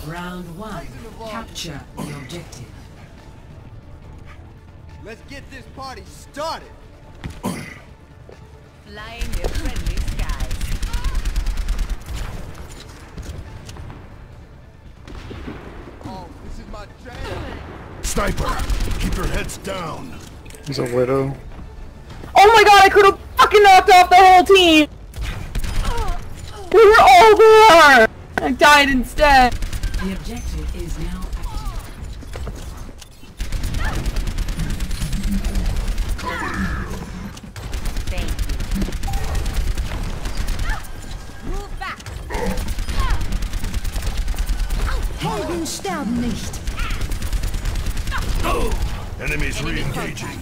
Round one. Capture the objective. Let's get this party started. Flying the friendly skies. Oh, this is my jam. Sniper, keep your heads down. He's a widow. Oh my god, I could have fucking knocked off the whole team! We were all there! I died instead. The objective is now active. Thank you. Move back. Helden sterben nicht. Enemies re-engaging.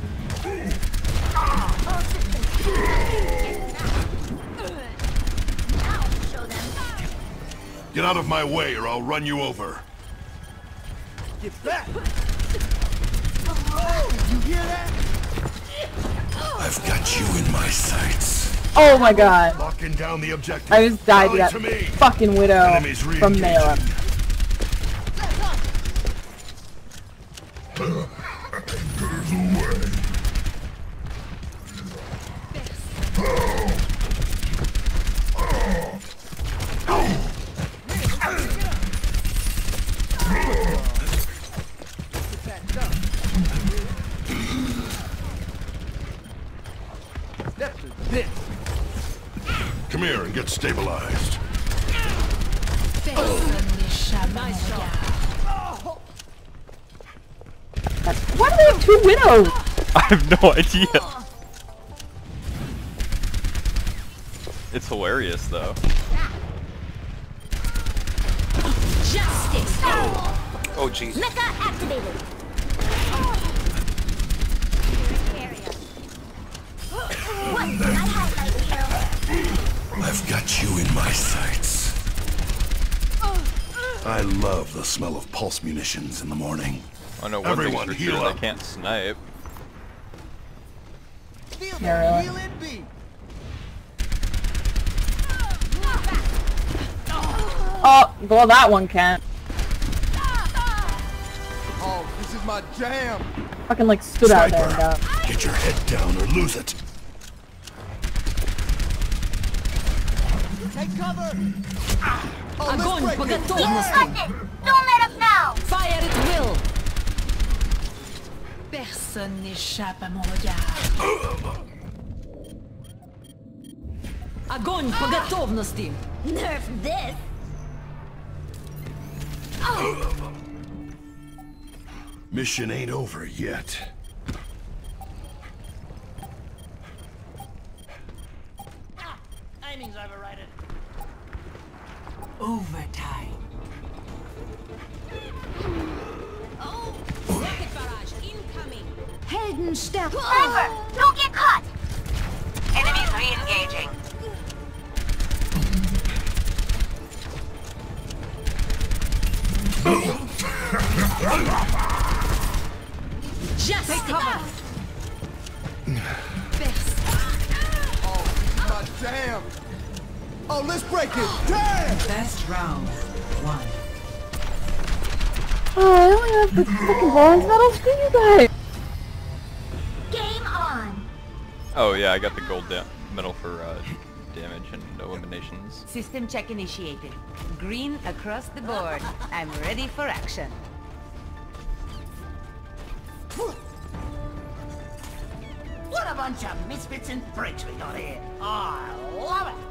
Get out of my way or I'll run you over. Get back. Oh, you hear that? I've got you in my sights. Oh my god. Locking down the objective. I just died to Rally that me. fucking widow Enemies from re-engaging. Melee. Come here and get stabilized. Nice shot. Why do they have two widows? I have no idea. It's hilarious though. Justice. Oh jeez. Mecha activated. What's my highlight reel? I've got you in my sights. I love the smell of pulse munitions in the morning. I know one Everyone thing's for heal sure, up. they can't snipe. Feel Yeah, the really. wheel and beat. Oh, well that one can't. Oh, this is my jam. Fucking like stood out there and Sniper, got. get your head down or lose it. Take cover. Oh, let's Огонь break по it. готовности. Don't let up now. Fire at will. Personne n'échappe à mon regard. Огонь по готовности. Nerf this. Mission ain't over yet. Aiming's overrated. Overtime. Oh, rocket barrage incoming. Helden sterben. Don't get caught! Enemies re-engaging. Just take cover. Oh, this is my jam. Oh, let's break it. Damn. Best round one. Oh, I only have the fucking bronze medal. Screw you guys. Game on. Oh yeah, I got the gold medal for damage and eliminations. System check initiated. Green across the board. I'm ready for action. What a bunch of misfits and freaks we got here. I love it.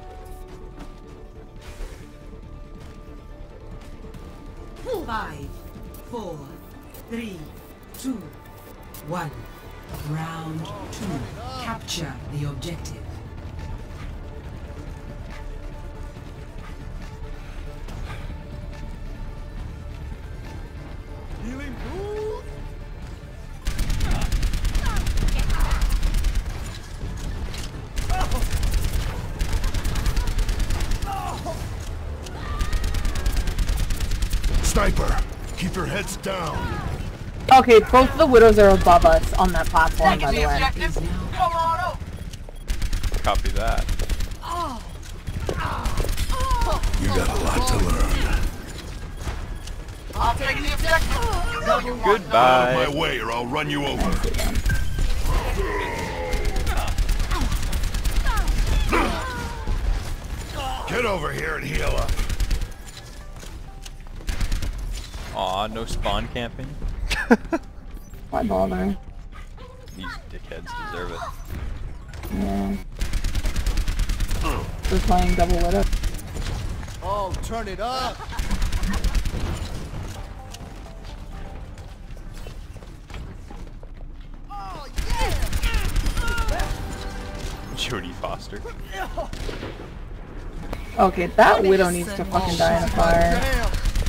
5, 4, 3, 2, 1. Round 2. Capture the objective. Healing. Ooh. Sniper, keep your heads down. Okay, both of the widows are above us on that platform, by the way. Is now Come on up. Copy that. You got a lot to learn. I'll take the objective. No, you won't. Out of Goodbye. my way or I'll run you over. Get over here and heal up. Aw, no spawn camping. Why bother? These dickheads deserve it. Yeah. We're playing double widow. Oh, turn it up. Jodie Foster. Okay, that widow needs to fucking die in a fire. Damn.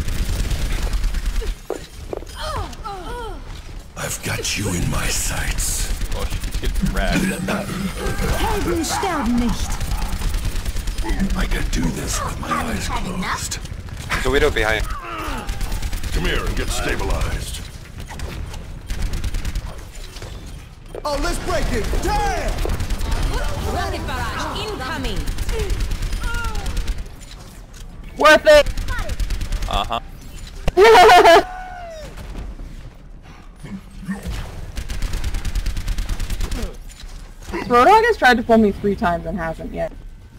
I've got you in my sights. Oh, she keeps getting rad. Helden sterben nicht. I can do this with my eyes closed. There's a widow behind. Come here and get stabilized. Oh, let's break it. Damn. Rocket barrage incoming. Worth it! Uh-huh. Roadhog has tried to pull me 3 times and hasn't yet.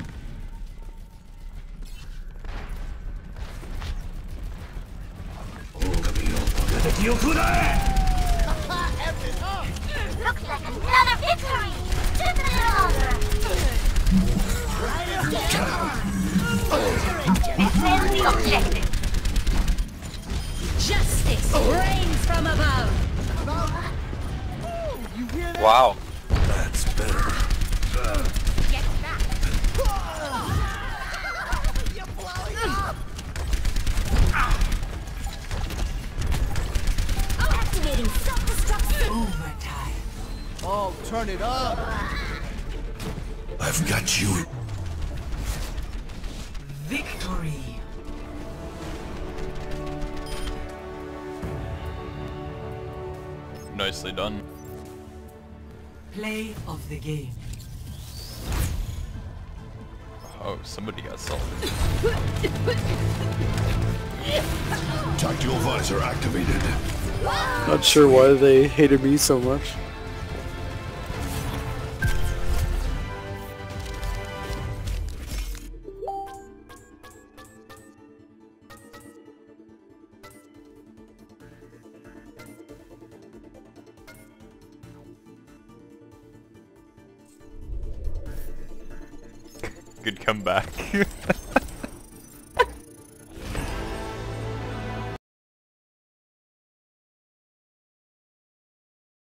Looks like another victory. Defend the objective. Justice reigns from above. Wow. That's better. Get back. You're blowing up. Activating self-destruct. Overtime. Oh, turn it up. I've got you. Victory. Nicely done. Play of the game. Oh, somebody got salted. Tactical visor activated. Not sure why they hated me so much. Good comeback.